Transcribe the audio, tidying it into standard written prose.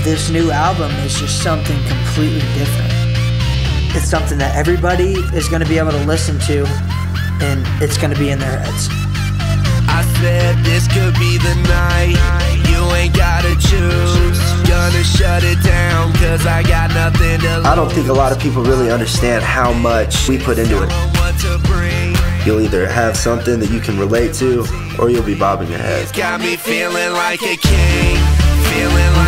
this new album is just something completely different. It's something that everybody is going to be able to listen to, and it's going to be in their heads. I said this could be the night, you ain't gotta choose. Gonna shut it down cause I got nothing to lose. I don't think a lot of people really understand how much we put into it. You'll either have something that you can relate to, or you'll be bobbing your head. Got me feeling like a king, feeling like